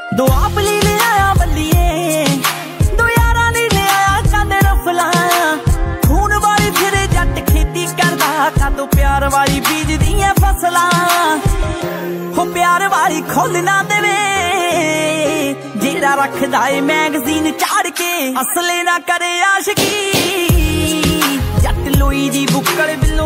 दो आपली ले आया बल्लिए, दो यारा दी ले आया चंद रफला। खून वाली फिरे जट खेती करदा, कादो प्यार वाली बीज दियां फसलां। हो प्यार वाली खोल ना देवे, जेड़ा रखदा है मैगजीन चाड़ के, असले ना करे आशिकी। जट लोई दी बुक्कड़